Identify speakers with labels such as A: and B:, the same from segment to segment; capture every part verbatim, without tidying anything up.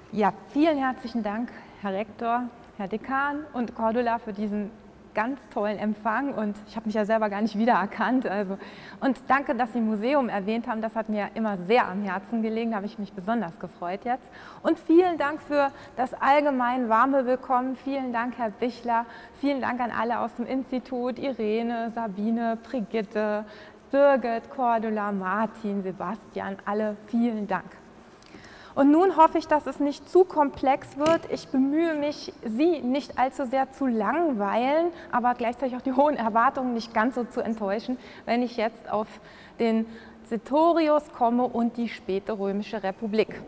A: Ja, vielen herzlichen Dank, Herr Rektor, Herr Dekan und Cordula für diesen ganz tollen Empfang, und ich habe mich ja selber gar nicht wiedererkannt. Also. Und danke, dass Sie Museum erwähnt haben, das hat mir immer sehr am Herzen gelegen, da habe ich mich besonders gefreut jetzt. Und vielen Dank für das allgemein warme Willkommen, vielen Dank, Herr Bichler, vielen Dank an alle aus dem Institut, Irene, Sabine, Brigitte, Birgit, Cordula, Martin, Sebastian, alle vielen Dank. Und nun hoffe ich, dass es nicht zu komplex wird. Ich bemühe mich, Sie nicht allzu sehr zu langweilen, aber gleichzeitig auch die hohen Erwartungen nicht ganz so zu enttäuschen, wenn ich jetzt auf den Sertorius komme und die späte Römische Republik.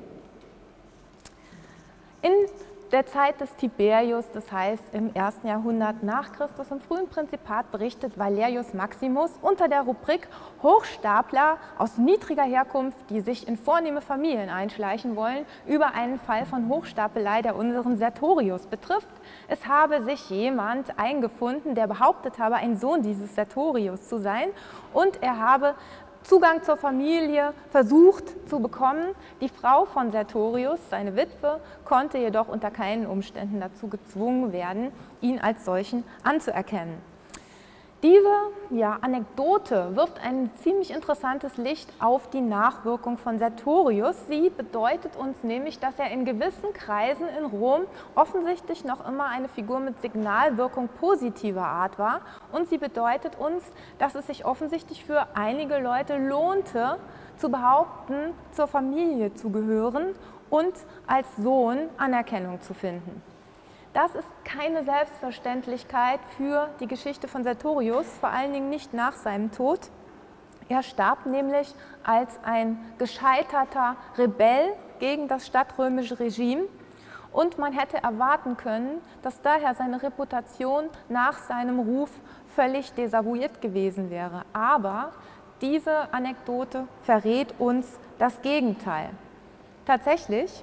A: In der Zeit des Tiberius, das heißt im ersten Jahrhundert nach Christus, im frühen Prinzipat, berichtet Valerius Maximus unter der Rubrik Hochstapler aus niedriger Herkunft, die sich in vornehme Familien einschleichen wollen, über einen Fall von Hochstapelei, der unseren Sertorius betrifft. Es habe sich jemand eingefunden, der behauptet habe, ein Sohn dieses Sertorius zu sein, und er habe Zugang zur Familie versucht zu bekommen. Die Frau von Sertorius, seine Witwe, konnte jedoch unter keinen Umständen dazu gezwungen werden, ihn als solchen anzuerkennen. Diese ja, Anekdote wirft ein ziemlich interessantes Licht auf die Nachwirkung von Sertorius. Sie bedeutet uns nämlich, dass er in gewissen Kreisen in Rom offensichtlich noch immer eine Figur mit Signalwirkung positiver Art war, und sie bedeutet uns, dass es sich offensichtlich für einige Leute lohnte, zu behaupten, zur Familie zu gehören und als Sohn Anerkennung zu finden. Das ist keine Selbstverständlichkeit für die Geschichte von Sertorius, vor allen Dingen nicht nach seinem Tod. Er starb nämlich als ein gescheiterter Rebell gegen das stadtrömische Regime, und man hätte erwarten können, dass daher seine Reputation nach seinem Ruf völlig desavouiert gewesen wäre. Aber diese Anekdote verrät uns das Gegenteil. Tatsächlich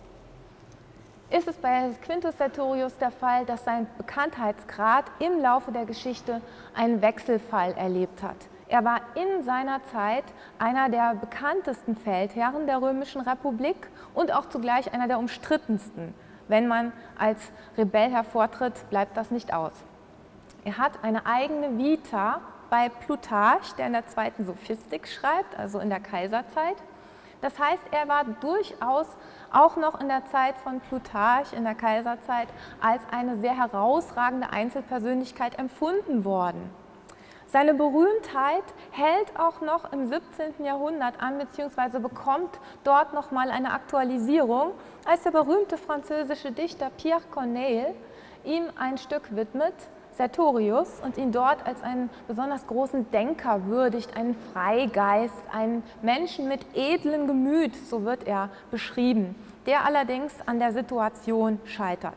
A: ist es bei Quintus Sertorius der Fall, dass sein Bekanntheitsgrad im Laufe der Geschichte einen Wechselfall erlebt hat. Er war in seiner Zeit einer der bekanntesten Feldherren der Römischen Republik und auch zugleich einer der umstrittensten. Wenn man als Rebell hervortritt, bleibt das nicht aus. Er hat eine eigene Vita bei Plutarch, der in der zweiten Sophistik schreibt, also in der Kaiserzeit. Das heißt, er war durchaus auch noch in der Zeit von Plutarch, in der Kaiserzeit, als eine sehr herausragende Einzelpersönlichkeit empfunden worden. Seine Berühmtheit hält auch noch im siebzehnten Jahrhundert an, beziehungsweise bekommt dort nochmal eine Aktualisierung, als der berühmte französische Dichter Pierre Corneille ihm ein Stück widmet, Sertorius, und ihn dort als einen besonders großen Denker würdigt, einen Freigeist, einen Menschen mit edlem Gemüt, so wird er beschrieben, der allerdings an der Situation scheitert.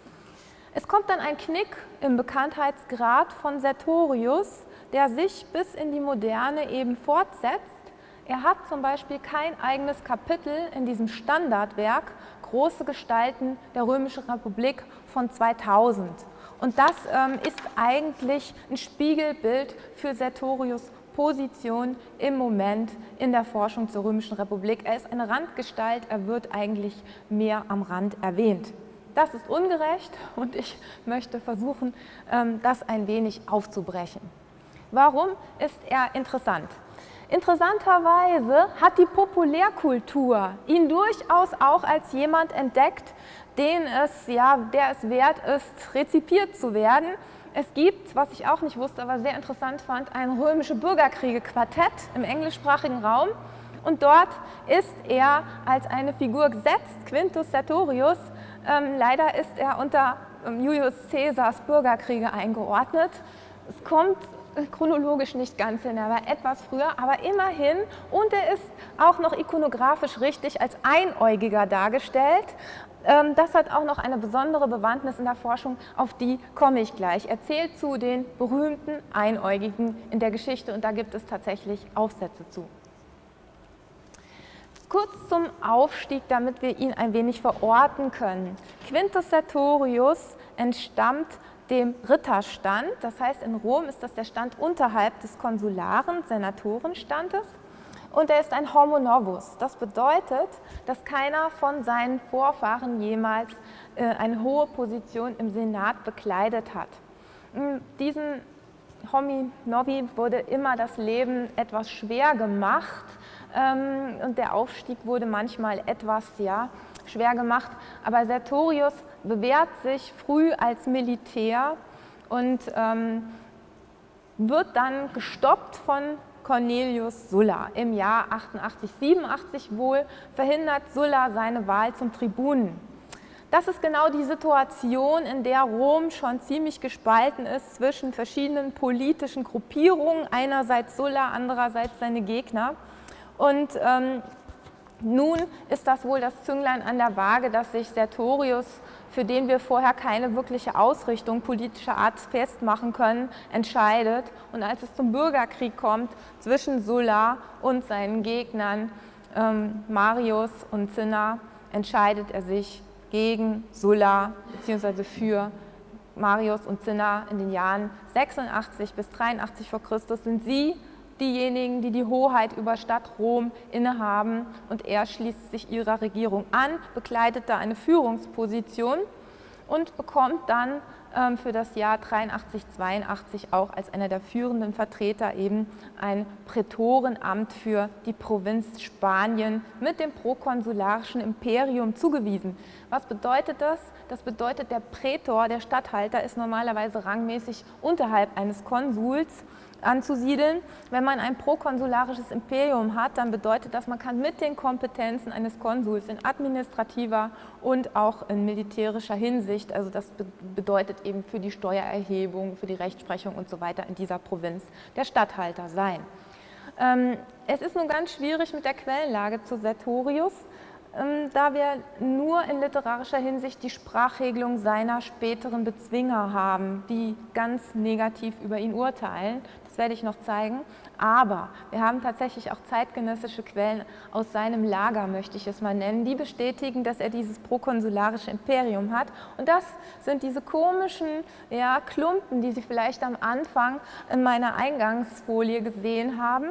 A: Es kommt dann ein Knick im Bekanntheitsgrad von Sertorius, der sich bis in die Moderne eben fortsetzt. Er hat zum Beispiel kein eigenes Kapitel in diesem Standardwerk Große Gestalten der Römischen Republik von zweitausend. Und das ähm, ist eigentlich ein Spiegelbild für Sertorius' Position im Moment in der Forschung zur Römischen Republik. Er ist eine Randgestalt, er wird eigentlich mehr am Rand erwähnt. Das ist ungerecht, und ich möchte versuchen, ähm, das ein wenig aufzubrechen. Warum ist er interessant? Interessanterweise hat die Populärkultur ihn durchaus auch als jemand entdeckt, den es, ja, der es wert ist, rezipiert zu werden. Es gibt, was ich auch nicht wusste, aber sehr interessant fand, ein römische Bürgerkriege-Quartett im englischsprachigen Raum. Und dort ist er als eine Figur gesetzt, Quintus Sertorius. Ähm, leider ist er unter ähm, Julius Caesars Bürgerkriege eingeordnet. Es kommt chronologisch nicht ganz hin, er war etwas früher, aber immerhin, und er ist auch noch ikonografisch richtig als Einäugiger dargestellt. Das hat auch noch eine besondere Bewandtnis in der Forschung, auf die komme ich gleich. Er zählt zu den berühmten Einäugigen in der Geschichte, und da gibt es tatsächlich Aufsätze zu. Kurz zum Aufstieg, damit wir ihn ein wenig verorten können. Quintus Sertorius entstammt dem Ritterstand, das heißt in Rom ist das der Stand unterhalb des konsularen Senatorenstandes. und er ist ein Homo novus. Das bedeutet, dass keiner von seinen Vorfahren jemals äh, eine hohe Position im Senat bekleidet hat. Diesen Homi novi wurde immer das Leben etwas schwer gemacht ähm, und der Aufstieg wurde manchmal etwas ja, schwer gemacht. Aber Sertorius bewährt sich früh als Militär und ähm, wird dann gestoppt von Cornelius Sulla. Im Jahr achtundachtzig, siebenundachtzig wohl verhindert Sulla seine Wahl zum Tribunen. Das ist genau die Situation, in der Rom schon ziemlich gespalten ist zwischen verschiedenen politischen Gruppierungen, einerseits Sulla, andererseits seine Gegner. Und ähm, nun ist das wohl das Zünglein an der Waage, dass sich Sertorius, für den wir vorher keine wirkliche Ausrichtung politischer Art festmachen können, entscheidet. Und als es zum Bürgerkrieg kommt zwischen Sulla und seinen Gegnern, ähm, Marius und Cinna, entscheidet er sich gegen Sulla bzw. für Marius und Cinna. In den Jahren sechsundachtzig bis dreiundachtzig vor Christus sind sie diejenigen, die die Hoheit über Stadt Rom innehaben, und er schließt sich ihrer Regierung an, bekleidet da eine Führungsposition und bekommt dann ähm, für das Jahr dreiundachtzig, zweiundachtzig auch als einer der führenden Vertreter eben ein Prätorenamt für die Provinz Spanien mit dem prokonsularischen Imperium zugewiesen. Was bedeutet das? Das bedeutet, der Prätor, der Statthalter, ist normalerweise rangmäßig unterhalb eines Konsuls anzusiedeln. Wenn man ein prokonsularisches Imperium hat, dann bedeutet das, man kann mit den Kompetenzen eines Konsuls in administrativer und auch in militärischer Hinsicht, also das bedeutet eben für die Steuererhebung, für die Rechtsprechung und so weiter in dieser Provinz der Statthalter sein. Ähm, es ist nun ganz schwierig mit der Quellenlage zu Sertorius, ähm, da wir nur in literarischer Hinsicht die Sprachregelung seiner späteren Bezwinger haben, die ganz negativ über ihn urteilen. Das werde ich noch zeigen. Aber wir haben tatsächlich auch zeitgenössische Quellen aus seinem Lager, möchte ich es mal nennen, die bestätigen, dass er dieses prokonsularische Imperium hat. Und das sind diese komischen ja, Klumpen, die Sie vielleicht am Anfang in meiner Eingangsfolie gesehen haben.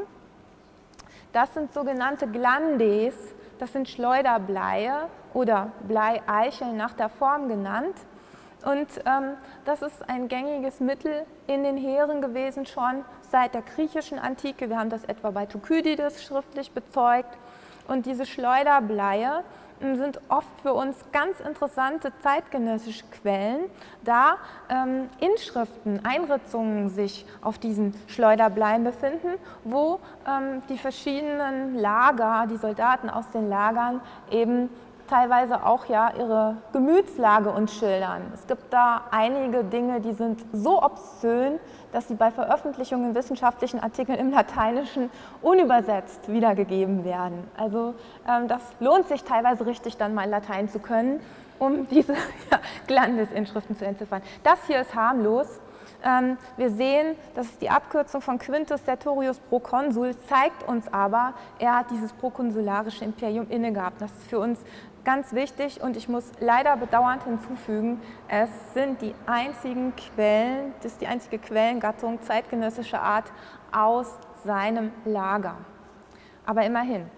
A: Das sind sogenannte Glandes, das sind Schleuderbleie oder Bleieicheln nach der Form genannt. Und ähm, das ist ein gängiges Mittel in den Heeren gewesen, schon seit der griechischen Antike. Wir haben das etwa bei Thukydides schriftlich bezeugt. Und diese Schleuderbleie sind oft für uns ganz interessante zeitgenössische Quellen, da ähm, Inschriften, Einritzungen sich auf diesen Schleuderbleien befinden, wo ähm, die verschiedenen Lager, die Soldaten aus den Lagern eben teilweise auch ja ihre Gemütslage uns schildern. Es gibt da einige Dinge, die sind so obszön, dass sie bei Veröffentlichung in wissenschaftlichen Artikeln im Lateinischen unübersetzt wiedergegeben werden. Also ähm, das lohnt sich teilweise richtig, dann mal Latein zu können, um diese ja, Glandesinschriften zu entziffern. Das hier ist harmlos. Ähm, wir sehen, das ist die Abkürzung von Quintus Sertorius Proconsul, zeigt uns aber, er hat dieses prokonsularische Imperium inne gehabt. Das ist für uns ganz wichtig und ich muss leider bedauernd hinzufügen, es sind die einzigen Quellen, das ist die einzige Quellengattung zeitgenössischer Art aus seinem Lager. Aber immerhin.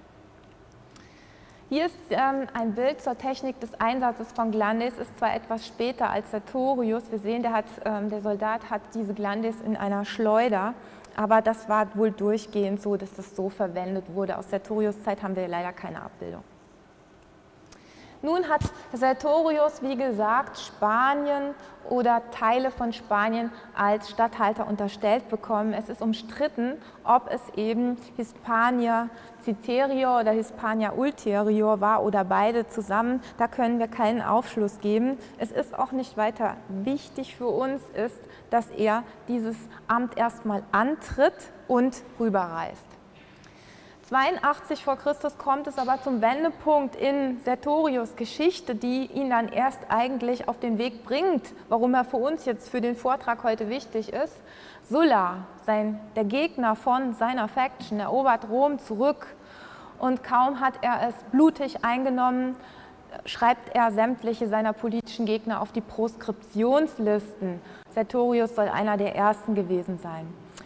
A: Hier ist ähm, ein Bild zur Technik des Einsatzes von Glandes, ist zwar etwas später als Sertorius, wir sehen, der, hat, ähm, der Soldat hat diese Glandes in einer Schleuder, aber das war wohl durchgehend so, dass das so verwendet wurde. Aus Sertorius Zeit haben wir leider keine Abbildung. Nun hat Sertorius, wie gesagt, Spanien oder Teile von Spanien als Statthalter unterstellt bekommen. Es ist umstritten, ob es eben Hispania Citerior oder Hispania Ulterior war oder beide zusammen. Da können wir keinen Aufschluss geben. Es ist auch nicht weiter wichtig für uns, ist, dass er dieses Amt erstmal antritt und rüberreist. zweiundachtzig vor Christus kommt es aber zum Wendepunkt in Sertorius' Geschichte, die ihn dann erst eigentlich auf den Weg bringt, warum er für uns jetzt für den Vortrag heute wichtig ist. Sulla, sein, der Gegner von seiner Faction, erobert Rom zurück und kaum hat er es blutig eingenommen, schreibt er sämtliche seiner politischen Gegner auf die Proskriptionslisten. Sertorius soll einer der ersten gewesen sein.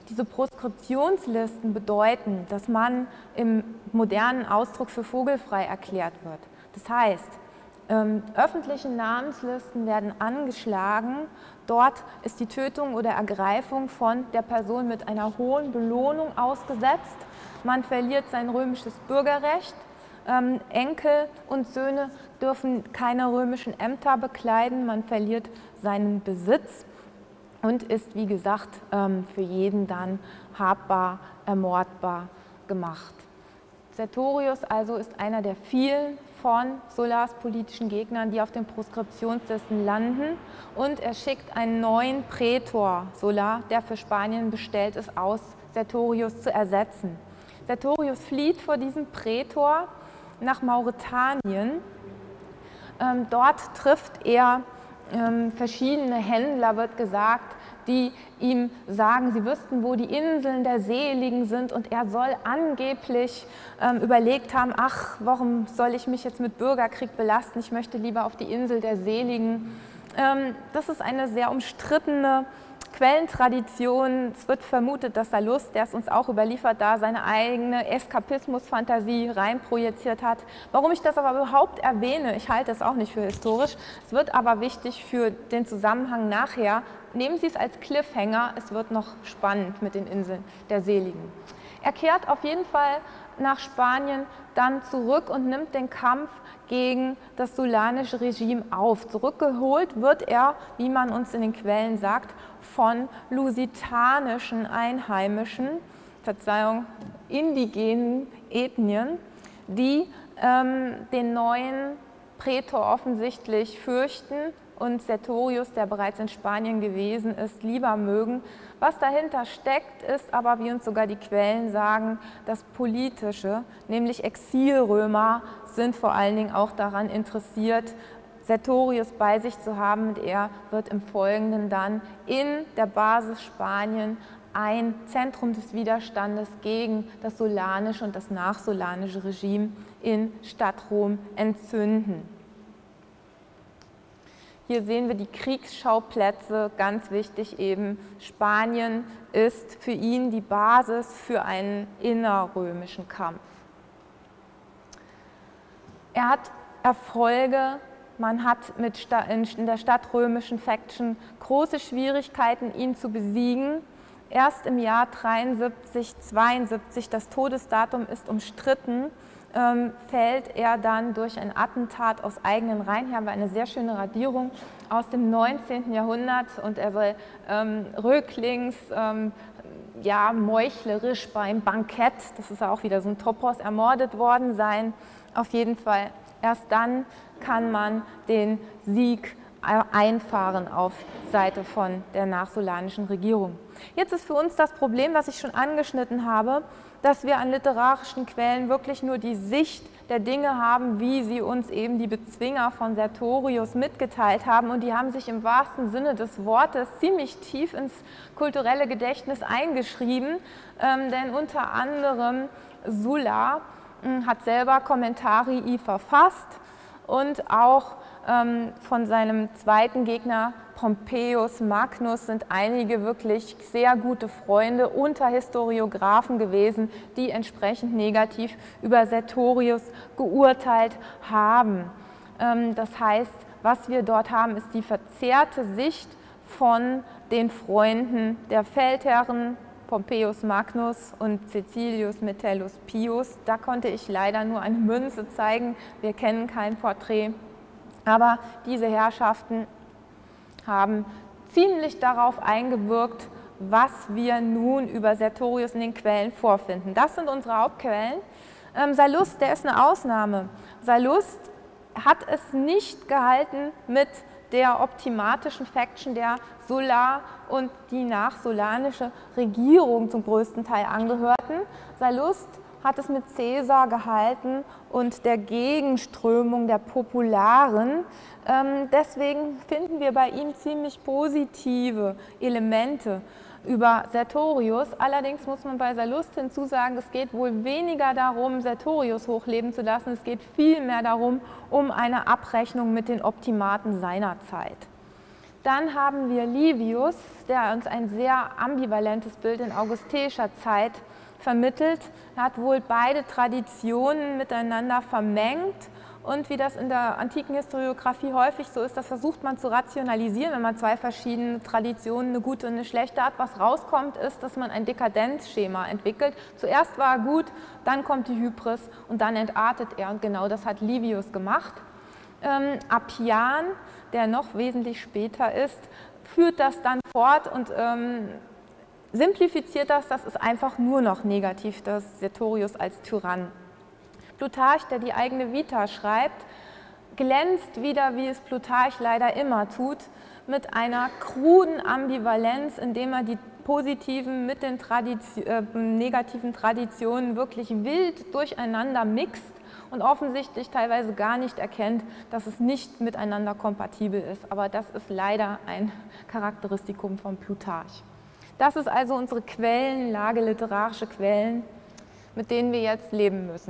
A: Diese Proskriptionslisten bedeuten, dass man im modernen Ausdruck für vogelfrei erklärt wird. Das heißt, ähm, öffentliche Namenslisten werden angeschlagen. Dort ist die Tötung oder Ergreifung von der Person mit einer hohen Belohnung ausgesetzt. Man verliert sein römisches Bürgerrecht. Ähm, Enkel und Söhne dürfen keine römischen Ämter bekleiden. Man verliert seinen Besitz und ist, wie gesagt, ähm, für jeden dann habbar, ermordbar gemacht. Sertorius also ist einer der vielen von Sullas politischen Gegnern, die auf den Proskriptionslisten landen, und er schickt einen neuen Prätor Sulla, der für Spanien bestellt ist, aus, Sertorius zu ersetzen. Sertorius flieht vor diesem Prätor nach Mauretanien. Ähm, dort trifft er ähm, verschiedene Händler, wird gesagt, die ihm sagen, sie wüssten, wo die Inseln der Seligen sind, und er soll angeblich ähm, überlegt haben, ach, warum soll ich mich jetzt mit Bürgerkrieg belasten, ich möchte lieber auf die Insel der Seligen. Ähm, das ist eine sehr umstrittene Quellentradition. Es wird vermutet, dass Sallust, der es uns auch überliefert, da seine eigene Eskapismus-Fantasie reinprojiziert hat. Warum ich das aber überhaupt erwähne, ich halte es auch nicht für historisch, es wird aber wichtig für den Zusammenhang nachher. Nehmen Sie es als Cliffhanger, es wird noch spannend mit den Inseln der Seligen. Er kehrt auf jeden Fall nach Spanien dann zurück und nimmt den Kampf gegen das sullanische Regime auf. Zurückgeholt wird er, wie man uns in den Quellen sagt, von lusitanischen Einheimischen, Verzeihung, indigenen Ethnien, die ähm, den neuen Prätor offensichtlich fürchten und Sertorius, der bereits in Spanien gewesen ist, lieber mögen. Was dahinter steckt, ist aber, wie uns sogar die Quellen sagen, das Politische, nämlich Exilrömer sind vor allen Dingen auch daran interessiert, Sertorius bei sich zu haben, und er wird im Folgenden dann in der Basis Spanien ein Zentrum des Widerstandes gegen das sullanische und das nachsullanische Regime in Stadtrom entzünden. Hier sehen wir die Kriegsschauplätze, ganz wichtig eben, Spanien ist für ihn die Basis für einen innerrömischen Kampf. Er hat Erfolge, man hat mit in der stadtrömischen Faction große Schwierigkeiten, ihn zu besiegen. Erst im Jahr dreiundsiebzig, zweiundsiebzig, das Todesdatum ist umstritten, Ähm, fällt er dann durch ein Attentat aus eigenen Reihen. Hier haben wir eine sehr schöne Radierung aus dem neunzehnten Jahrhundert, und er soll ähm, rücklings, ähm, ja, meuchlerisch beim Bankett, das ist auch wieder so ein Topos, ermordet worden sein. Auf jeden Fall, erst dann kann man den Sieg einfahren auf Seite von der nachsullanischen Regierung. Jetzt ist für uns das Problem, was ich schon angeschnitten habe, dass wir an literarischen Quellen wirklich nur die Sicht der Dinge haben, wie sie uns eben die Bezwinger von Sertorius mitgeteilt haben, und die haben sich im wahrsten Sinne des Wortes ziemlich tief ins kulturelle Gedächtnis eingeschrieben, ähm, denn unter anderem Sulla äh, hat selber Commentarii verfasst, und auch ähm, von seinem zweiten Gegner Pompeius Magnus sind einige wirklich sehr gute Freunde unter Historiographen gewesen, die entsprechend negativ über Sertorius geurteilt haben. Ähm, das heißt, was wir dort haben, ist die verzerrte Sicht von den Freunden der Feldherren Pompeius Magnus und Caecilius Metellus Pius. Da konnte ich leider nur eine Münze zeigen, wir kennen kein Porträt, aber diese Herrschaften haben ziemlich darauf eingewirkt, was wir nun über Sertorius in den Quellen vorfinden. Das sind unsere Hauptquellen. Ähm, Sallust, der ist eine Ausnahme. Sallust hat es nicht gehalten mit der optimatischen Faction, der Sulla und die nachsullanische Regierung zum größten Teil angehörten. Sallust hat es mit Caesar gehalten und der Gegenströmung der Popularen. Ähm, deswegen finden wir bei ihm ziemlich positive Elemente über Sertorius. Allerdings muss man bei Sallust hinzusagen, es geht wohl weniger darum, Sertorius hochleben zu lassen, es geht vielmehr darum, um eine Abrechnung mit den Optimaten seiner Zeit. Dann haben wir Livius, der uns ein sehr ambivalentes Bild in augusteischer Zeit vermittelt. Er hat wohl beide Traditionen miteinander vermengt. Und wie das in der antiken Historiographie häufig so ist, das versucht man zu rationalisieren, wenn man zwei verschiedene Traditionen, eine gute und eine schlechte hat. Was rauskommt, ist, dass man ein Dekadenzschema entwickelt. Zuerst war er gut, dann kommt die Hybris und dann entartet er. Und genau das hat Livius gemacht. Ähm, Appian, der noch wesentlich später ist, führt das dann fort und ähm, simplifiziert das. Das ist einfach nur noch negativ, das Sertorius als Tyrann. Plutarch, der die eigene Vita schreibt, glänzt wieder, wie es Plutarch leider immer tut, mit einer kruden Ambivalenz, indem er die positiven mit den Tradition, äh, negativen Traditionen wirklich wild durcheinander mixt und offensichtlich teilweise gar nicht erkennt, dass es nicht miteinander kompatibel ist. Aber das ist leider ein Charakteristikum von Plutarch. Das ist also unsere Quellenlage, literarische Quellen, mit denen wir jetzt leben müssen.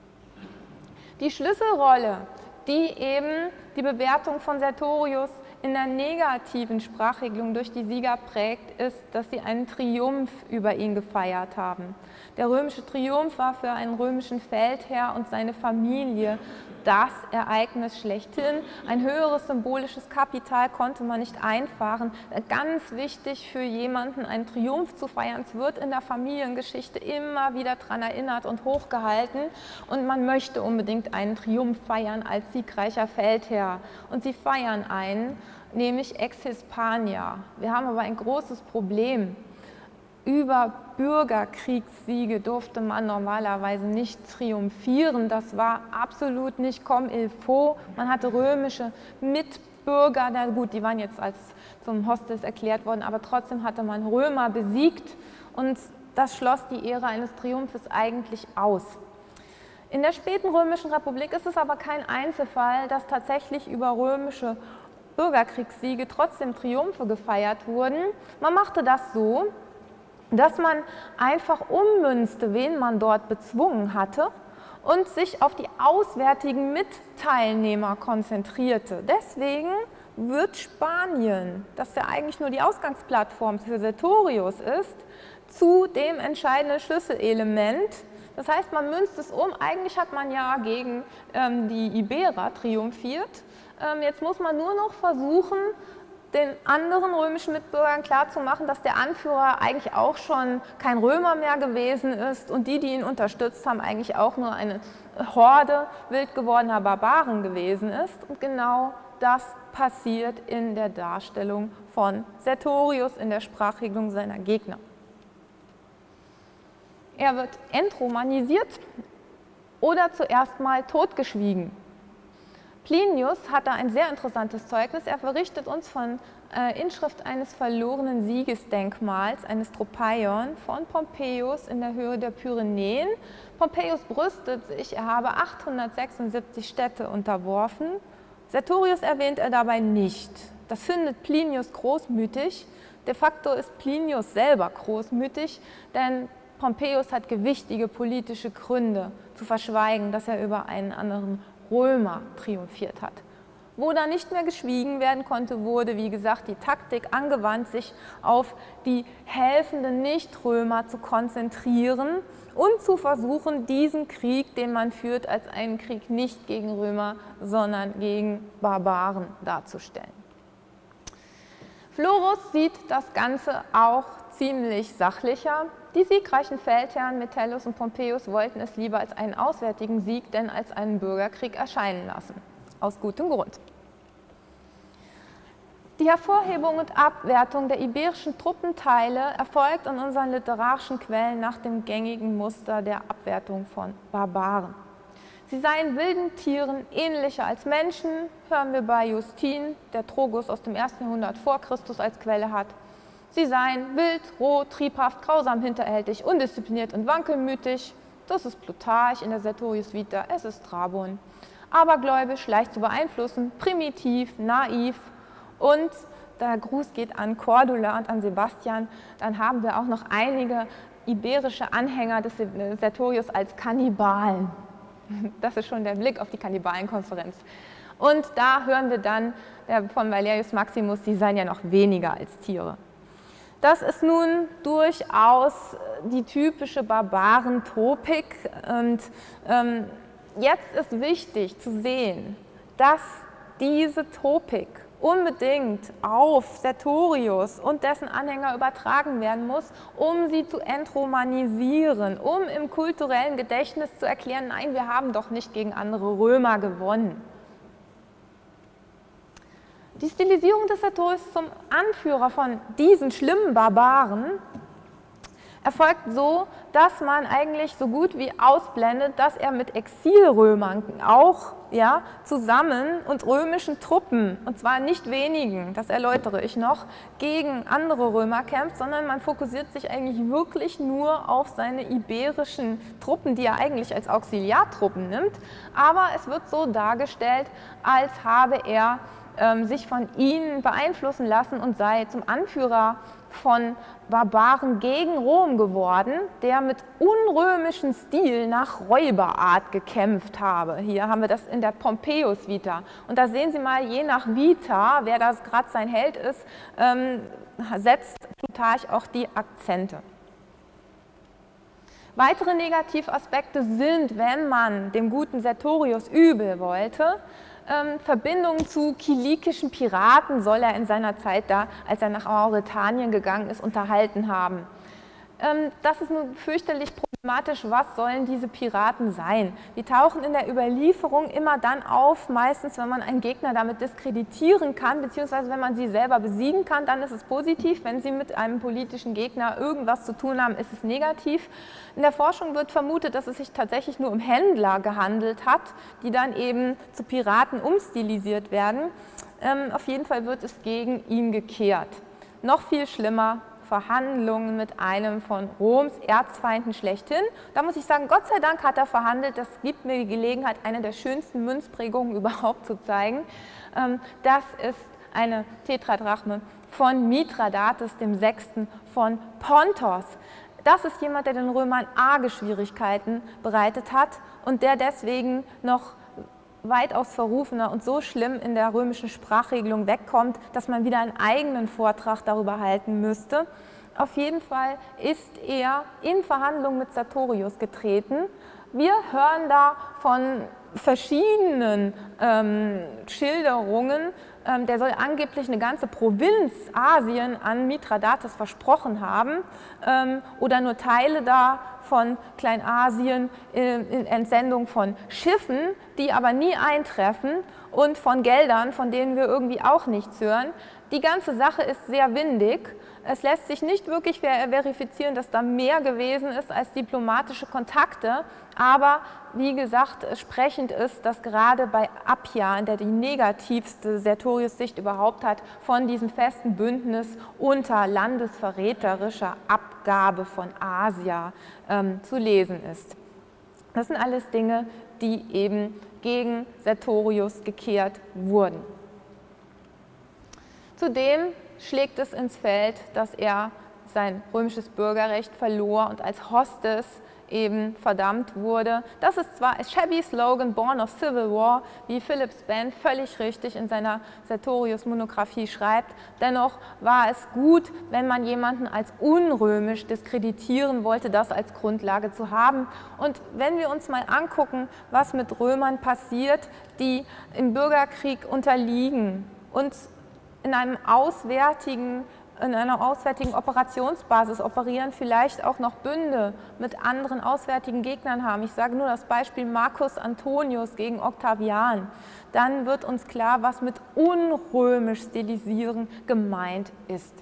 A: Die Schlüsselrolle, die eben die Bewertung von Sertorius in der negativen Sprachregelung durch die Sieger prägt, ist, dass sie einen Triumph über ihn gefeiert haben. Der römische Triumph war für einen römischen Feldherr und seine Familie das Ereignis schlechthin. Ein höheres symbolisches Kapital konnte man nicht einfahren. Ganz wichtig für jemanden, einen Triumph zu feiern. Es wird in der Familiengeschichte immer wieder daran erinnert und hochgehalten. Und man möchte unbedingt einen Triumph feiern als siegreicher Feldherr. Und sie feiern einen, nämlich Ex Hispania. Wir haben aber ein großes Problem. Über Bürgerkriegssiege durfte man normalerweise nicht triumphieren. Das war absolut nicht comme il faut. Man hatte römische Mitbürger, na gut, die waren jetzt als zum Hostis erklärt worden, aber trotzdem hatte man Römer besiegt und das schloss die Ära eines Triumphes eigentlich aus. In der späten Römischen Republik ist es aber kein Einzelfall, dass tatsächlich über römische Bürgerkriegssiege trotzdem Triumphe gefeiert wurden. Man machte das so, dass man einfach ummünzte, wen man dort bezwungen hatte und sich auf die auswärtigen Mitteilnehmer konzentrierte. Deswegen wird Spanien, das ja eigentlich nur die Ausgangsplattform für Sertorius ist, zu dem entscheidenden Schlüsselelement. Das heißt, man münzt es um. Eigentlich hat man ja gegen ähm, die Iberer triumphiert. Ähm, jetzt muss man nur noch versuchen, den anderen römischen Mitbürgern klarzumachen, dass der Anführer eigentlich auch schon kein Römer mehr gewesen ist und die, die ihn unterstützt haben, eigentlich auch nur eine Horde wild gewordener Barbaren gewesen ist. Und genau das passiert in der Darstellung von Sertorius, in der Sprachregelung seiner Gegner. Er wird entromanisiert oder zuerst mal totgeschwiegen. Plinius hat da ein sehr interessantes Zeugnis. Er berichtet uns von äh, Inschrift eines verlorenen Siegesdenkmals, eines Tropaion von Pompeius in der Höhe der Pyrenäen. Pompeius brüstet sich, er habe achthundertsechsundsiebzig Städte unterworfen. Sertorius erwähnt er dabei nicht. Das findet Plinius großmütig. De facto ist Plinius selber großmütig, denn Pompeius hat gewichtige politische Gründe zu verschweigen, dass er über einen anderen Römer triumphiert hat. Wo da nicht mehr geschwiegen werden konnte, wurde, wie gesagt, die Taktik angewandt, sich auf die helfenden Nichtrömer zu konzentrieren und zu versuchen, diesen Krieg, den man führt, als einen Krieg nicht gegen Römer, sondern gegen Barbaren darzustellen. Florus sieht das Ganze auch ziemlich sachlicher. Die siegreichen Feldherren Metellus und Pompeius wollten es lieber als einen auswärtigen Sieg denn als einen Bürgerkrieg erscheinen lassen. Aus gutem Grund. Die Hervorhebung und Abwertung der iberischen Truppenteile erfolgt in unseren literarischen Quellen nach dem gängigen Muster der Abwertung von Barbaren. Sie seien wilden Tieren ähnlicher als Menschen, hören wir bei Justin, der Trogus aus dem ersten Jahrhundert vor Christus als Quelle hat. Sie seien wild, roh, triebhaft, grausam, hinterhältig, undiszipliniert und wankelmütig. Das ist Plutarch in der Sertorius Vita, es ist Strabon. Abergläubisch, leicht zu beeinflussen, primitiv, naiv und der Gruß geht an Cordula und an Sebastian. Dann haben wir auch noch einige iberische Anhänger des Sertorius als Kannibalen. Das ist schon der Blick auf die Kannibalenkonferenz. Und da hören wir dann von Valerius Maximus, die seien ja noch weniger als Tiere. Das ist nun durchaus die typische Barbarentopik. Und ähm, jetzt ist wichtig zu sehen, dass diese Topik unbedingt auf Sertorius und dessen Anhänger übertragen werden muss, um sie zu entromanisieren, um im kulturellen Gedächtnis zu erklären, nein, wir haben doch nicht gegen andere Römer gewonnen. Die Stilisierung des Sertorius zum Anführer von diesen schlimmen Barbaren erfolgt so, dass man eigentlich so gut wie ausblendet, dass er mit Exilrömern auch ja, zusammen und römischen Truppen, und zwar nicht wenigen, das erläutere ich noch, gegen andere Römer kämpft, sondern man fokussiert sich eigentlich wirklich nur auf seine iberischen Truppen, die er eigentlich als Auxiliartruppen nimmt, aber es wird so dargestellt, als habe er ähm, sich von ihnen beeinflussen lassen und sei zum Anführer von Barbaren gegen Rom geworden, der mit unrömischem Stil nach Räuberart gekämpft habe. Hier haben wir das in der Pompeius-Vita. Und da sehen Sie mal, je nach Vita, wer da gerade sein Held ist, ähm, setzt Plutarch auch die Akzente. Weitere Negativaspekte sind, wenn man dem guten Sertorius übel wollte, Ähm, Verbindungen zu kilikischen Piraten soll er in seiner Zeit da, als er nach Mauretanien gegangen ist, unterhalten haben. Ähm, das ist nun fürchterlich problematisch. Was sollen diese Piraten sein? Die tauchen in der Überlieferung immer dann auf, meistens wenn man einen Gegner damit diskreditieren kann, beziehungsweise wenn man sie selber besiegen kann, dann ist es positiv. Wenn sie mit einem politischen Gegner irgendwas zu tun haben, ist es negativ. In der Forschung wird vermutet, dass es sich tatsächlich nur um Händler gehandelt hat, die dann eben zu Piraten umstilisiert werden. Ähm, auf jeden Fall wird es gegen ihn gekehrt. Noch viel schlimmer: Verhandlungen mit einem von Roms Erzfeinden schlechthin. Da muss ich sagen, Gott sei Dank hat er verhandelt. Das gibt mir die Gelegenheit, eine der schönsten Münzprägungen überhaupt zu zeigen. Das ist eine Tetradrachme von Mithradates dem Sechsten von Pontos. Das ist jemand, der den Römern arge Schwierigkeiten bereitet hat und der deswegen noch weitaus verrufener und so schlimm in der römischen Sprachregelung wegkommt, dass man wieder einen eigenen Vortrag darüber halten müsste. Auf jeden Fall ist er in Verhandlungen mit Sertorius getreten. Wir hören da von verschiedenen ähm, Schilderungen. Ähm, der soll angeblich eine ganze Provinz Asien an Mithradates versprochen haben ähm, oder nur Teile da von Kleinasien in, in Entsendung von Schiffen, die aber nie eintreffen, und von Geldern, von denen wir irgendwie auch nichts hören. Die ganze Sache ist sehr windig. Es lässt sich nicht wirklich verifizieren, dass da mehr gewesen ist als diplomatische Kontakte, aber wie gesagt, sprechend ist, dass gerade bei Appia, der die negativste Sertorius-Sicht überhaupt hat, von diesem festen Bündnis unter landesverräterischer Abgabe von Asia ähm, zu lesen ist. Das sind alles Dinge, die eben gegen Sertorius gekehrt wurden. Zudem schlägt es ins Feld, dass er sein römisches Bürgerrecht verlor und als Hostes eben verdammt wurde. Das ist zwar ein shabby Slogan, Born of Civil War, wie Philip Span völlig richtig in seiner Sertorius-Monographie schreibt, dennoch war es gut, wenn man jemanden als unrömisch diskreditieren wollte, das als Grundlage zu haben. Und wenn wir uns mal angucken, was mit Römern passiert, die im Bürgerkrieg unterliegen und in einem auswärtigen in einer auswärtigen Operationsbasis operieren, vielleicht auch noch Bünde mit anderen auswärtigen Gegnern haben. Ich sage nur das Beispiel Marcus Antonius gegen Octavian. Dann wird uns klar, was mit unrömisch stilisieren gemeint ist.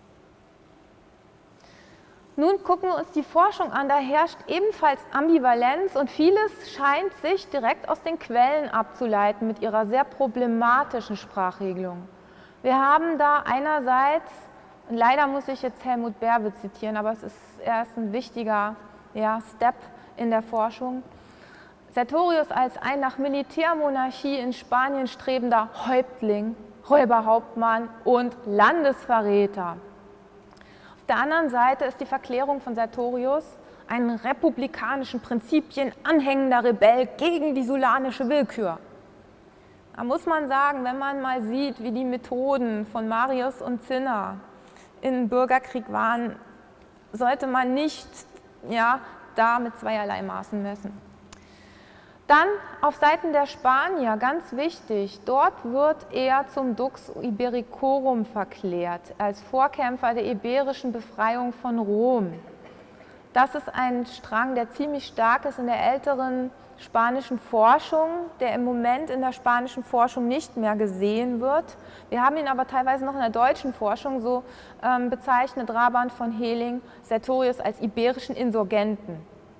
A: Nun gucken wir uns die Forschung an, da herrscht ebenfalls Ambivalenz und vieles scheint sich direkt aus den Quellen abzuleiten mit ihrer sehr problematischen Sprachregelung. Wir haben da einerseits, leider muss ich jetzt Helmut Berwe zitieren, aber es ist, er ist ein wichtiger ja, Step in der Forschung. Sertorius als ein nach Militärmonarchie in Spanien strebender Häuptling, Räuberhauptmann und Landesverräter. Auf der anderen Seite ist die Verklärung von Sertorius ein republikanischen Prinzipien anhängender Rebell gegen die sullanische Willkür. Da muss man sagen, wenn man mal sieht, wie die Methoden von Marius und Cinna im Bürgerkrieg waren, sollte man nicht ja, da mit zweierlei Maßen messen. Dann auf Seiten der Spanier, ganz wichtig, dort wird er zum Dux Ibericorum verklärt, als Vorkämpfer der iberischen Befreiung von Rom. Das ist ein Strang, der ziemlich stark ist in der älteren spanischen Forschung, der im Moment in der spanischen Forschung nicht mehr gesehen wird. Wir haben ihn aber teilweise noch in der deutschen Forschung, so ähm, bezeichnet Raband von Heling Sertorius als iberischen Insurgenten.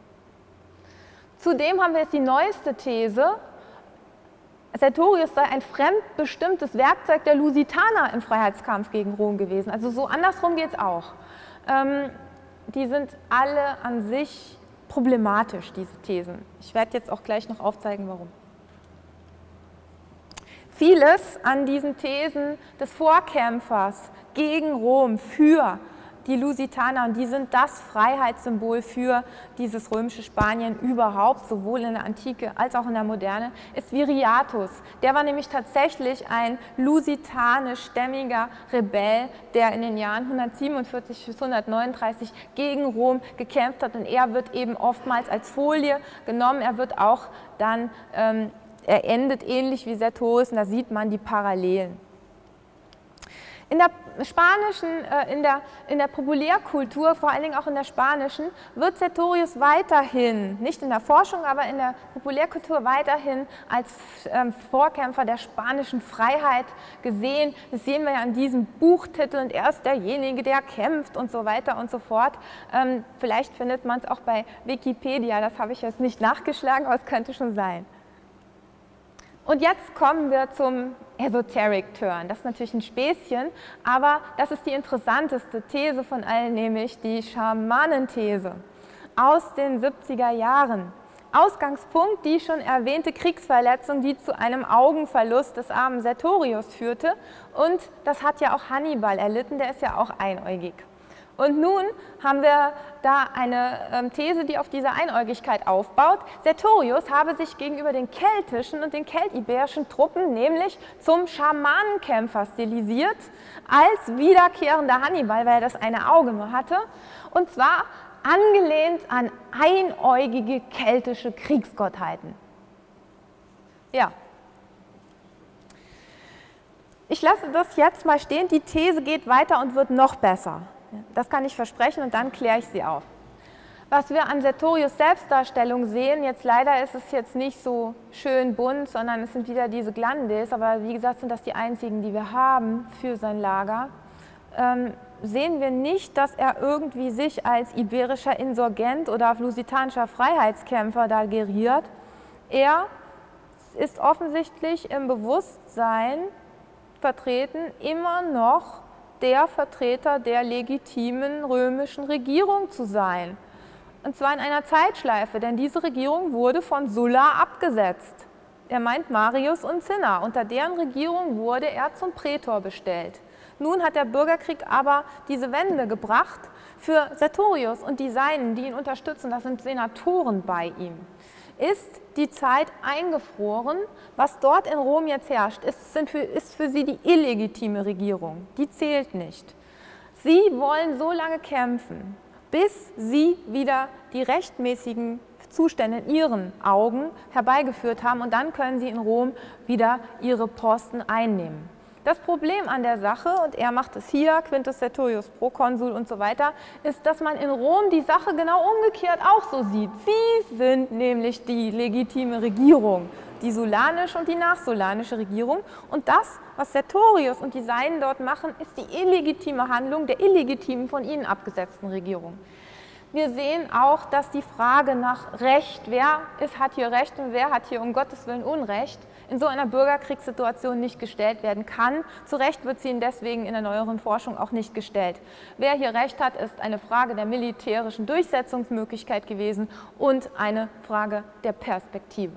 A: Zudem haben wir jetzt die neueste These, Sertorius sei ein fremdbestimmtes Werkzeug der Lusitaner im Freiheitskampf gegen Rom gewesen. Also so andersrum geht es auch. Ähm, die sind alle an sich problematisch, diese Thesen. Ich werde jetzt auch gleich noch aufzeigen, warum. Vieles an diesen Thesen des Vorkämpfers gegen Rom für die Lusitaner, und die sind das Freiheitssymbol für dieses römische Spanien überhaupt, sowohl in der Antike als auch in der Moderne, ist Viriathus. Der war nämlich tatsächlich ein lusitanisch-stämmiger Rebell, der in den Jahren hundertsiebenundvierzig bis hundertneununddreißig gegen Rom gekämpft hat, und er wird eben oftmals als Folie genommen. Er wird auch dann, ähm, er endet ähnlich wie Sertorius, und da sieht man die Parallelen. In der spanischen, in der, in der Populärkultur, vor allen Dingen auch in der spanischen, wird Sertorius weiterhin, nicht in der Forschung, aber in der Populärkultur weiterhin als ähm, Vorkämpfer der spanischen Freiheit gesehen. Das sehen wir ja an diesem Buchtitel, und er ist derjenige, der kämpft und so weiter und so fort. Ähm, vielleicht findet man es auch bei Wikipedia, das habe ich jetzt nicht nachgeschlagen, aber es könnte schon sein. Und jetzt kommen wir zum Esoteric Turn. Das ist natürlich ein Späßchen, aber das ist die interessanteste These von allen, nämlich die Schamanenthese aus den siebziger Jahren. Ausgangspunkt die schon erwähnte Kriegsverletzung, die zu einem Augenverlust des armen Sertorius führte, und das hat ja auch Hannibal erlitten, der ist ja auch einäugig. Und nun haben wir da eine ähm, These, die auf dieser Einäugigkeit aufbaut. Sertorius habe sich gegenüber den keltischen und den keltiberischen Truppen nämlich zum Schamanenkämpfer stilisiert, als wiederkehrender Hannibal, weil er das eine Auge nur hatte, und zwar angelehnt an einäugige keltische Kriegsgottheiten. Ja. Ich lasse das jetzt mal stehen, die These geht weiter und wird noch besser. Das kann ich versprechen, und dann kläre ich sie auf. Was wir an Sertorius Selbstdarstellung sehen, jetzt leider ist es jetzt nicht so schön bunt, sondern es sind wieder diese Glandes, aber wie gesagt sind das die einzigen, die wir haben für sein Lager, ähm, sehen wir nicht, dass er irgendwie sich als iberischer Insurgent oder lusitanischer Freiheitskämpfer da geriert. Er ist offensichtlich im Bewusstsein vertreten, immer noch der Vertreter der legitimen römischen Regierung zu sein. Und zwar in einer Zeitschleife, denn diese Regierung wurde von Sulla abgesetzt. Er meint Marius und Cinna. Unter deren Regierung wurde er zum Prätor bestellt. Nun hat der Bürgerkrieg aber diese Wende gebracht für Sertorius und die Seinen, die ihn unterstützen, das sind Senatoren bei ihm. Ist die Zeit eingefroren, was dort in Rom jetzt herrscht, ist, sind für, ist für sie die illegitime Regierung, die zählt nicht. Sie wollen so lange kämpfen, bis sie wieder die rechtmäßigen Zustände in ihren Augen herbeigeführt haben, und dann können sie in Rom wieder ihre Posten einnehmen. Das Problem an der Sache, und er macht es hier, Quintus Sertorius, Prokonsul und so weiter, ist, dass man in Rom die Sache genau umgekehrt auch so sieht. Sie sind nämlich die legitime Regierung, die sullanische und die nachsullanische Regierung, und das, was Sertorius und die Seinen dort machen, ist die illegitime Handlung der illegitimen, von ihnen abgesetzten Regierung. Wir sehen auch, dass die Frage nach Recht, wer ist, hat hier Recht und wer hat hier um Gottes Willen Unrecht, in so einer Bürgerkriegssituation nicht gestellt werden kann. Zu Recht wird sie ihnen deswegen in der neueren Forschung auch nicht gestellt. Wer hier Recht hat, ist eine Frage der militärischen Durchsetzungsmöglichkeit gewesen und eine Frage der Perspektive.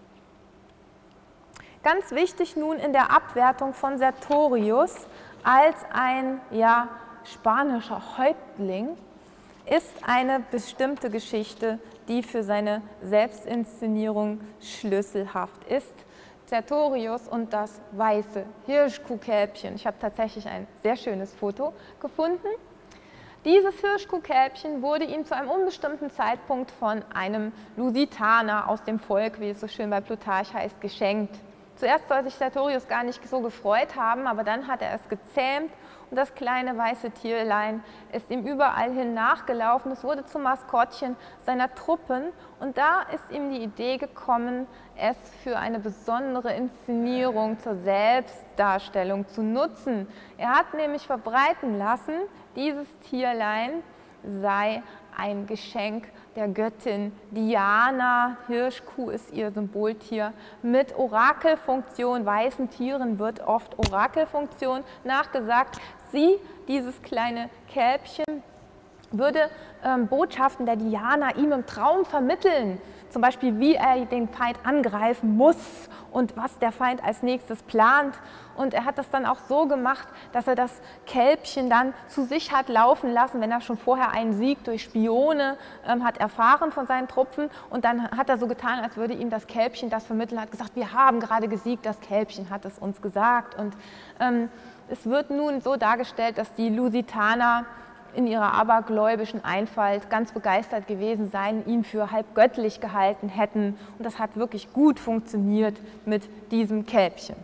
A: Ganz wichtig nun in der Abwertung von Sertorius als ein ja, spanischer Häuptling ist eine bestimmte Geschichte, die für seine Selbstinszenierung schlüsselhaft ist. Sertorius und das weiße Hirschkuhkälbchen. Ich habe tatsächlich ein sehr schönes Foto gefunden. Dieses Hirschkuhkälbchen wurde ihm zu einem unbestimmten Zeitpunkt von einem Lusitaner aus dem Volk, wie es so schön bei Plutarch heißt, geschenkt. Zuerst soll sich Sertorius gar nicht so gefreut haben, aber dann hat er es gezähmt und das kleine weiße Tierlein ist ihm überall hin nachgelaufen. Es wurde zum Maskottchen seiner Truppen und da ist ihm die Idee gekommen, es für eine besondere Inszenierung zur Selbstdarstellung zu nutzen. Er hat nämlich verbreiten lassen, dieses Tierlein sei ein Geschenk der Göttin Diana. Hirschkuh ist ihr Symboltier mit Orakelfunktion. Weißen Tieren wird oft Orakelfunktion nachgesagt. Sie, dieses kleine Kälbchen, würde ähm, Botschaften der Diana ihm im Traum vermitteln. Zum Beispiel, wie er den Feind angreifen muss und was der Feind als nächstes plant. Und er hat das dann auch so gemacht, dass er das Kälbchen dann zu sich hat laufen lassen, wenn er schon vorher einen Sieg durch Spione ähm, hat erfahren von seinen Truppen. Und dann hat er so getan, als würde ihm das Kälbchen das vermitteln, hat gesagt, wir haben gerade gesiegt, das Kälbchen hat es uns gesagt. Und ähm, es wird nun so dargestellt, dass die Lusitaner in ihrer abergläubischen Einfalt ganz begeistert gewesen seien, ihn für halb göttlich gehalten hätten. Und das hat wirklich gut funktioniert mit diesem Kälbchen.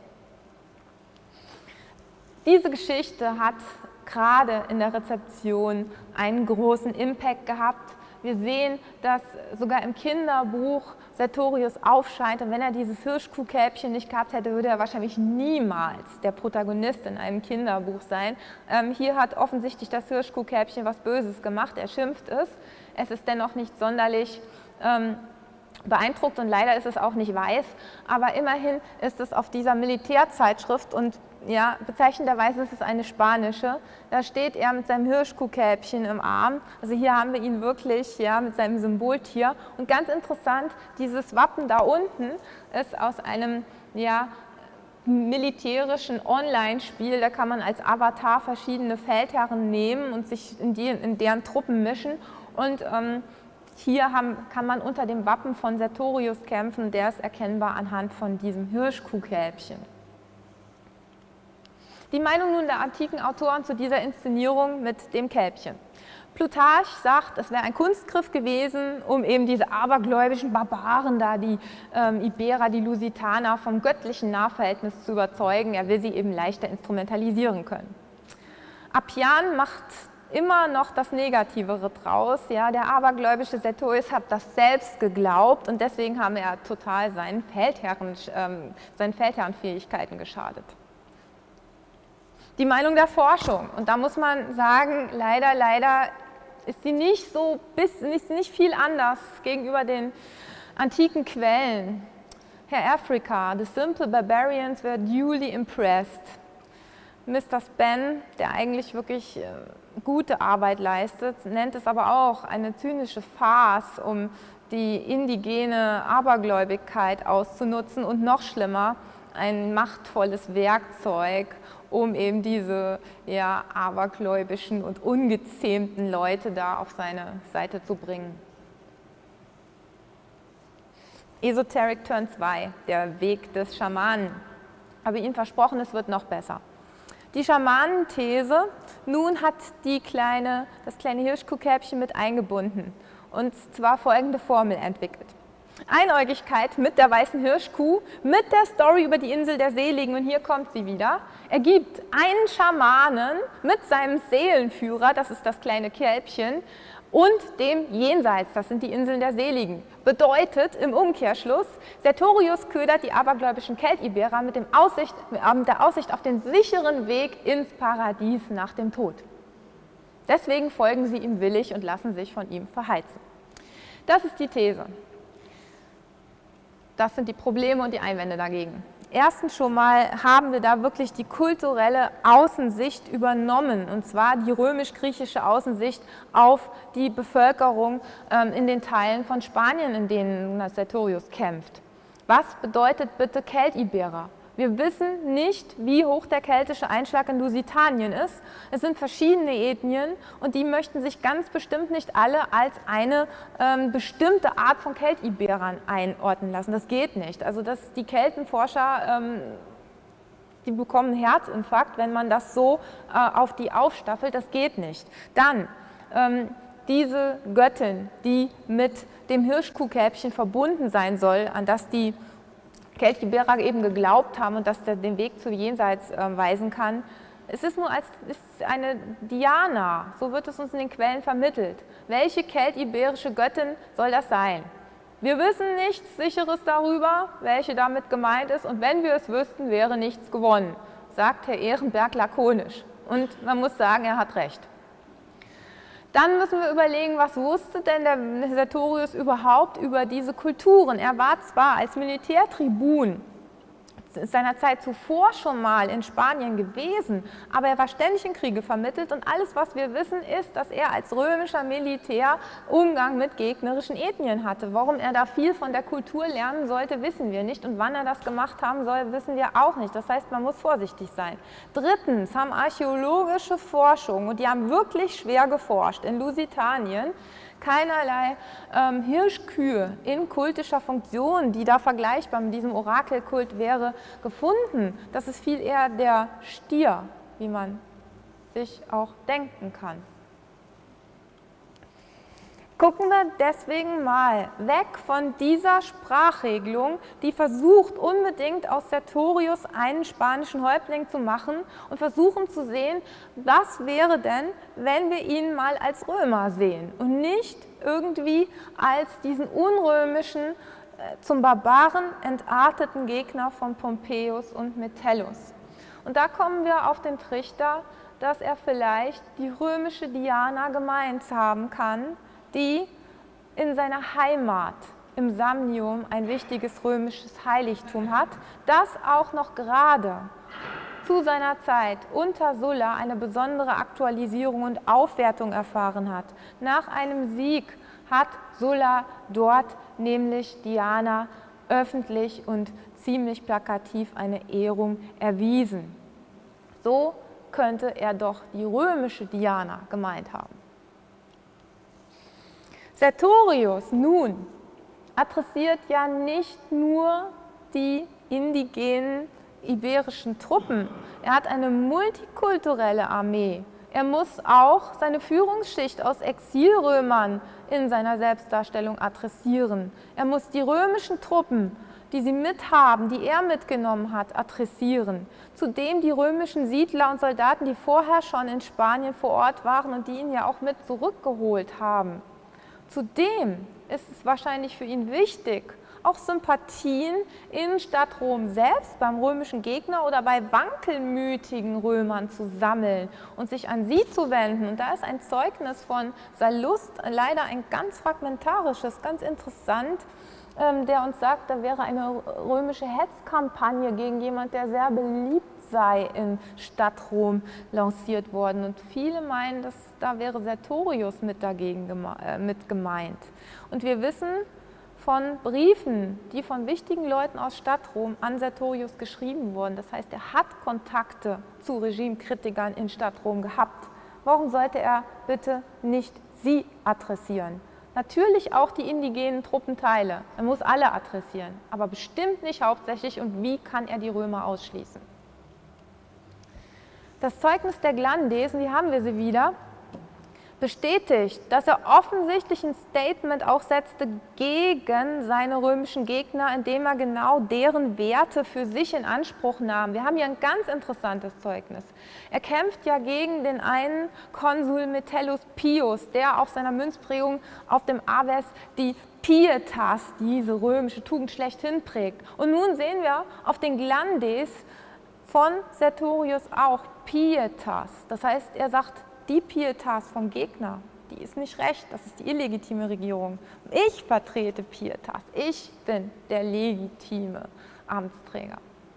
A: Diese Geschichte hat gerade in der Rezeption einen großen Impact gehabt. Wir sehen, dass sogar im Kinderbuch Sertorius aufscheint und wenn er dieses Hirschkuhkälbchen nicht gehabt hätte, würde er wahrscheinlich niemals der Protagonist in einem Kinderbuch sein. Ähm, hier hat offensichtlich das Hirschkuhkälbchen was Böses gemacht, er schimpft es. Es ist dennoch nicht sonderlich ähm, beeindruckt und leider ist es auch nicht weiß, aber immerhin ist es auf dieser Militärzeitschrift und ja, bezeichnenderweise ist es eine spanische, da steht er mit seinem Hirschkuhkälbchen im Arm, also hier haben wir ihn wirklich ja, mit seinem Symboltier und ganz interessant, dieses Wappen da unten ist aus einem ja, militärischen Online-Spiel, da kann man als Avatar verschiedene Feldherren nehmen und sich in, die, in deren Truppen mischen und ähm, hier haben, kann man unter dem Wappen von Sertorius kämpfen, der ist erkennbar anhand von diesem Hirschkuhkälbchen. Die Meinung nun der antiken Autoren zu dieser Inszenierung mit dem Kälbchen. Plutarch sagt, es wäre ein Kunstgriff gewesen, um eben diese abergläubischen Barbaren da, die ähm, Iberer, die Lusitaner vom göttlichen Nahverhältnis zu überzeugen. Er will sie eben leichter instrumentalisieren können. Appian macht immer noch das Negativere draus. Ja, der abergläubische Sertorius hat das selbst geglaubt und deswegen haben er total seinen, Feldherren, ähm, seinen Feldherrenfähigkeiten geschadet. Die Meinung der Forschung, und da muss man sagen, leider, leider ist sie nicht so, bis, nicht, nicht viel anders gegenüber den antiken Quellen. Herr Africa, the simple barbarians were duly impressed. Mister Spen, der eigentlich wirklich äh, gute Arbeit leistet, nennt es aber auch eine zynische Farce, um die indigene Abergläubigkeit auszunutzen und noch schlimmer, ein machtvolles Werkzeug, um eben diese ja, abergläubischen und ungezähmten Leute da auf seine Seite zu bringen. Esoteric Turn zwei, der Weg des Schamanen. Habe Ihnen versprochen, es wird noch besser. Die Schamanenthese nun hat die kleine, das kleine Hirschkuhkälbchen mit eingebunden und zwar folgende Formel entwickelt. Einäugigkeit mit der weißen Hirschkuh, mit der Story über die Insel der Seligen, und hier kommt sie wieder, ergibt einen Schamanen mit seinem Seelenführer, das ist das kleine Kälbchen, und dem Jenseits, das sind die Inseln der Seligen. Bedeutet im Umkehrschluss, Sertorius ködert die abergläubischen Keltiberer mit, dem Aussicht, mit der Aussicht auf den sicheren Weg ins Paradies nach dem Tod. Deswegen folgen sie ihm willig und lassen sich von ihm verheizen. Das ist die These. Das sind die Probleme und die Einwände dagegen. Erstens schon mal haben wir da wirklich die kulturelle Außensicht übernommen, und zwar die römisch-griechische Außensicht auf die Bevölkerung ähm, in den Teilen von Spanien, in denen Sertorius kämpft. Was bedeutet bitte Keltiberer? Wir wissen nicht, wie hoch der keltische Einschlag in Lusitanien ist. Es sind verschiedene Ethnien und die möchten sich ganz bestimmt nicht alle als eine ähm, bestimmte Art von Keltiberern einordnen lassen. Das geht nicht. Also dass die Keltenforscher, ähm, die bekommen einen Herzinfarkt, wenn man das so äh, auf die aufstaffelt. Das geht nicht. Dann ähm, diese Göttin, die mit dem Hirschkuhkälbchen verbunden sein soll, an das die Keltiberer eben geglaubt haben und dass der den Weg zu Jenseits äh, weisen kann. Es ist nur als ist eine Diana, so wird es uns in den Quellen vermittelt. Welche keltiberische Göttin soll das sein? Wir wissen nichts Sicheres darüber, welche damit gemeint ist, und wenn wir es wüssten, wäre nichts gewonnen, sagt Herr Ehrenberg lakonisch. Und man muss sagen, er hat recht. Dann müssen wir überlegen, was wusste denn der Sertorius überhaupt über diese Kulturen? Er war zwar als Militärtribun seiner Zeit zuvor schon mal in Spanien gewesen, aber er war ständig in Kriege vermittelt und alles, was wir wissen, ist, dass er als römischer Militär Umgang mit gegnerischen Ethnien hatte. Warum er da viel von der Kultur lernen sollte, wissen wir nicht, und wann er das gemacht haben soll, wissen wir auch nicht. Das heißt, man muss vorsichtig sein. Drittens haben archäologische Forschungen, und die haben wirklich schwer geforscht, in Lusitanien keinerlei ähm, Hirschkühe in kultischer Funktion, die da vergleichbar mit diesem Orakelkult wäre, gefunden. Das ist viel eher der Stier, wie man sich auch denken kann. Gucken wir deswegen mal weg von dieser Sprachregelung, die versucht unbedingt aus Sertorius einen spanischen Häuptling zu machen, und versuchen zu sehen, was wäre denn, wenn wir ihn mal als Römer sehen und nicht irgendwie als diesen unrömischen, zum Barbaren entarteten Gegner von Pompeius und Metellus. Und da kommen wir auf den Trichter, dass er vielleicht die römische Diana gemeint haben kann, die in seiner Heimat im Samnium ein wichtiges römisches Heiligtum hat, das auch noch gerade zu seiner Zeit unter Sulla eine besondere Aktualisierung und Aufwertung erfahren hat. Nach einem Sieg hat Sulla dort nämlich Diana öffentlich und ziemlich plakativ eine Ehrung erwiesen. So könnte er doch die römische Diana gemeint haben. Sertorius nun adressiert ja nicht nur die indigenen iberischen Truppen, er hat eine multikulturelle Armee. Er muss auch seine Führungsschicht aus Exilrömern in seiner Selbstdarstellung adressieren. Er muss die römischen Truppen, die sie mithaben, die er mitgenommen hat, adressieren. Zudem die römischen Siedler und Soldaten, die vorher schon in Spanien vor Ort waren und die ihn ja auch mit zurückgeholt haben. Zudem ist es wahrscheinlich für ihn wichtig, auch Sympathien in Stadtrom selbst beim römischen Gegner oder bei wankelmütigen Römern zu sammeln und sich an sie zu wenden. Und da ist ein Zeugnis von Sallust, leider ein ganz fragmentarisches, ganz interessant, ähm, der uns sagt, da wäre eine römische Hetzkampagne gegen jemand, der sehr beliebt sei in Stadtrom lanciert worden. Und viele meinen, dass da wäre Sertorius mit dagegen geme äh, mit gemeint. Und wir wissen von Briefen, die von wichtigen Leuten aus Stadtrom an Sertorius geschrieben wurden. Das heißt, er hat Kontakte zu Regimekritikern in Stadtrom gehabt. Warum sollte er bitte nicht sie adressieren? Natürlich auch die indigenen Truppenteile. Er muss alle adressieren, aber bestimmt nicht hauptsächlich. Und wie kann er die Römer ausschließen? Das Zeugnis der Glandesen, hier haben wir sie wieder, bestätigt, dass er offensichtlich ein Statement auch setzte gegen seine römischen Gegner, indem er genau deren Werte für sich in Anspruch nahm. Wir haben hier ein ganz interessantes Zeugnis. Er kämpft ja gegen den einen Konsul Metellus Pius, der auf seiner Münzprägung auf dem Aves die Pietas, diese römische Tugend, schlechthin prägt. Und nun sehen wir auf den Glandes von Sertorius auch Pietas. Das heißt, er sagt, die Pietas vom Gegner, die ist nicht recht, das ist die illegitime Regierung. Ich vertrete Pietas, ich bin der legitime Amtsträger.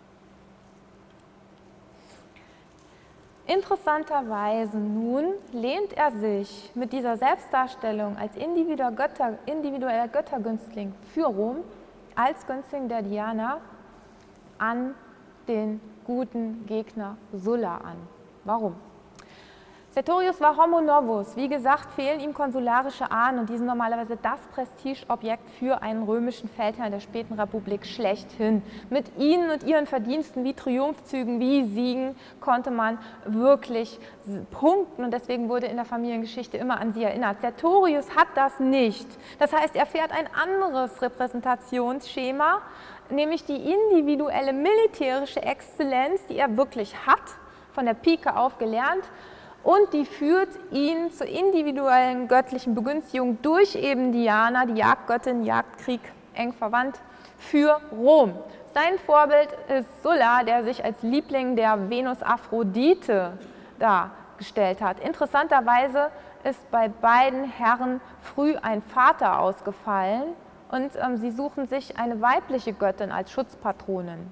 A: Interessanterweise nun lehnt er sich mit dieser Selbstdarstellung als individueller, Götter, individueller Göttergünstling für Rom, als Günstling der Diana, an den guten Gegner Sulla an. Warum? Sertorius war homo novus. Wie gesagt, fehlen ihm konsularische Ahnen und die sind normalerweise das Prestigeobjekt für einen römischen Feldherrn der späten Republik schlechthin. Mit ihnen und ihren Verdiensten wie Triumphzügen, wie Siegen konnte man wirklich punkten und deswegen wurde in der Familiengeschichte immer an sie erinnert. Sertorius hat das nicht. Das heißt, er fährt ein anderes Repräsentationsschema, nämlich die individuelle militärische Exzellenz, die er wirklich hat, von der Pike auf gelernt. Und die führt ihn zur individuellen göttlichen Begünstigung durch eben Diana, die Jagdgöttin, Jagdkrieg, eng verwandt, für Rom. Sein Vorbild ist Sulla, der sich als Liebling der Venus Aphrodite dargestellt hat. Interessanterweise ist bei beiden Herren früh ein Vater ausgefallen und ähm, sie suchen sich eine weibliche Göttin als Schutzpatronin.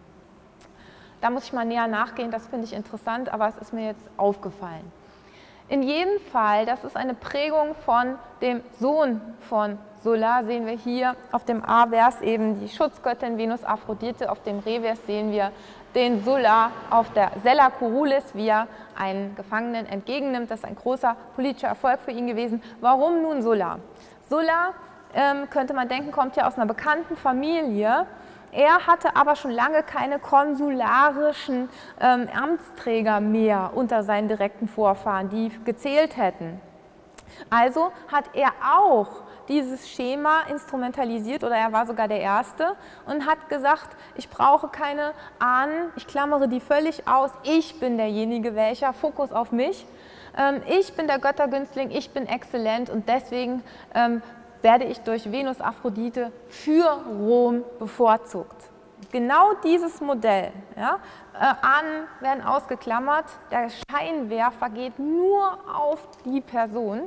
A: Da muss ich mal näher nachgehen, das finde ich interessant, aber es ist mir jetzt aufgefallen. In jedem Fall, das ist eine Prägung von dem Sohn von Sulla, sehen wir hier auf dem A-Vers eben die Schutzgöttin Venus Aphrodite, auf dem Revers sehen wir den Sulla auf der Sella Curulis, wie er einen Gefangenen entgegennimmt. Das ist ein großer politischer Erfolg für ihn gewesen. Warum nun Sulla? Sulla, ähm, könnte man denken, kommt ja aus einer bekannten Familie. Er hatte aber schon lange keine konsularischen ähm, Amtsträger mehr unter seinen direkten Vorfahren, die gezählt hätten. Also hat er auch dieses Schema instrumentalisiert, oder er war sogar der Erste, und hat gesagt, ich brauche keine Ahnen, ich klammere die völlig aus, ich bin derjenige welcher, Fokus auf mich, ähm, ich bin der Göttergünstling, ich bin exzellent und deswegen ähm, werde ich durch Venus Aphrodite für Rom bevorzugt. Genau dieses Modell, ja, äh, Ahnen werden ausgeklammert, der Scheinwerfer geht nur auf die Person,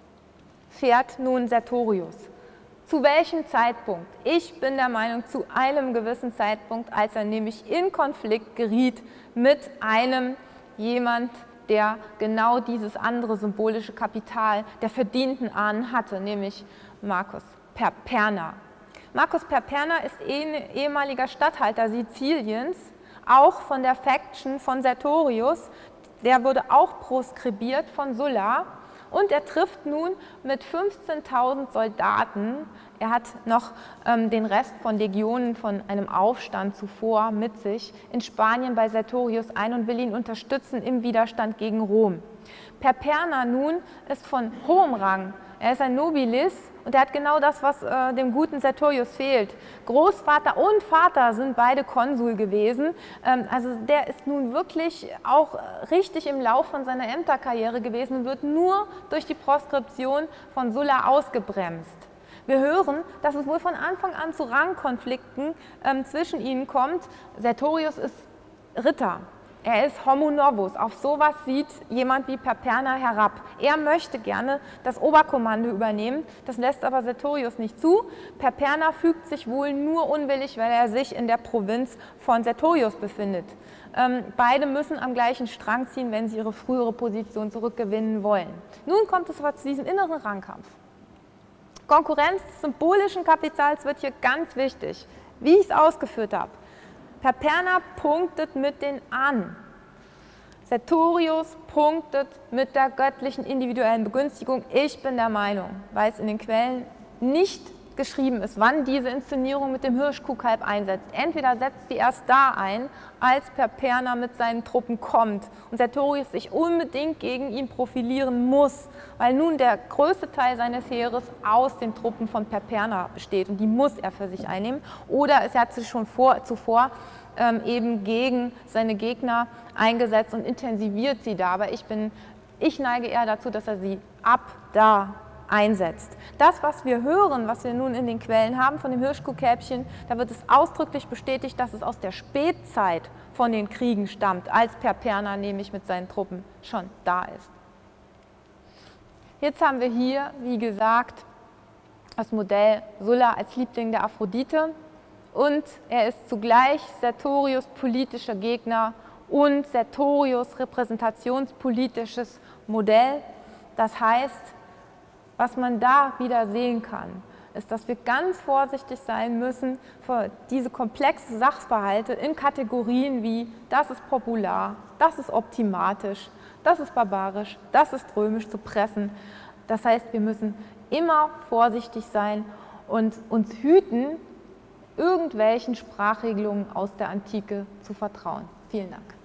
A: fährt nun Sertorius. Zu welchem Zeitpunkt? Ich bin der Meinung, zu einem gewissen Zeitpunkt, als er nämlich in Konflikt geriet mit einem jemand, der genau dieses andere symbolische Kapital der verdienten Ahnen hatte, nämlich Marcus Perperna. Marcus Perperna ist ehemaliger Statthalter Siziliens, auch von der Faction von Sertorius. Der wurde auch proskribiert von Sulla und er trifft nun mit fünfzehntausend Soldaten, er hat noch ähm, den Rest von Legionen von einem Aufstand zuvor mit sich, in Spanien bei Sertorius ein und will ihn unterstützen im Widerstand gegen Rom. Perperna nun ist von hohem Rang. Er ist ein Nobilis und er hat genau das, was äh, dem guten Sertorius fehlt. Großvater und Vater sind beide Konsul gewesen. Ähm, also der ist nun wirklich auch richtig im Lauf von seiner Ämterkarriere gewesen und wird nur durch die Proskription von Sulla ausgebremst. Wir hören, dass es wohl von Anfang an zu Rangkonflikten ähm, zwischen ihnen kommt. Sertorius ist Ritter. Er ist homo novus, auf sowas sieht jemand wie Perperna herab. Er möchte gerne das Oberkommando übernehmen, das lässt aber Sertorius nicht zu. Perperna fügt sich wohl nur unwillig, weil er sich in der Provinz von Sertorius befindet. Ähm, beide müssen am gleichen Strang ziehen, wenn sie ihre frühere Position zurückgewinnen wollen. Nun kommt es aber zu diesem inneren Rangkampf. Konkurrenz des symbolischen Kapitals wird hier ganz wichtig, wie ich es ausgeführt habe. Perperna punktet mit den Ahnen. Sertorius punktet mit der göttlichen individuellen Begünstigung. Ich bin der Meinung, weil es in den Quellen nicht geschrieben ist, wann diese Inszenierung mit dem Hirschkuhkalb einsetzt. Entweder setzt sie erst da ein, als Perperna mit seinen Truppen kommt und Sertorius sich unbedingt gegen ihn profilieren muss, weil nun der größte Teil seines Heeres aus den Truppen von Perperna besteht und die muss er für sich einnehmen. Oder es hat sich schon vor, zuvor ähm, eben gegen seine Gegner eingesetzt und intensiviert sie da, aber ich, bin, ich neige eher dazu, dass er sie ab da einsetzt. Das, was wir hören, was wir nun in den Quellen haben von dem Hirschkuhkälbchen, da wird es ausdrücklich bestätigt, dass es aus der Spätzeit von den Kriegen stammt, als Perperna nämlich mit seinen Truppen schon da ist. Jetzt haben wir hier, wie gesagt, das Modell Sulla als Liebling der Aphrodite und er ist zugleich Sertorius politischer Gegner und Sertorius repräsentationspolitisches Modell. Das heißt, was man da wieder sehen kann, ist, dass wir ganz vorsichtig sein müssen für diese komplexen Sachverhalte in Kategorien wie das ist popular, das ist optimatisch, das ist barbarisch, das ist römisch zu pressen. Das heißt, wir müssen immer vorsichtig sein und uns hüten, irgendwelchen Sprachregelungen aus der Antike zu vertrauen. Vielen Dank.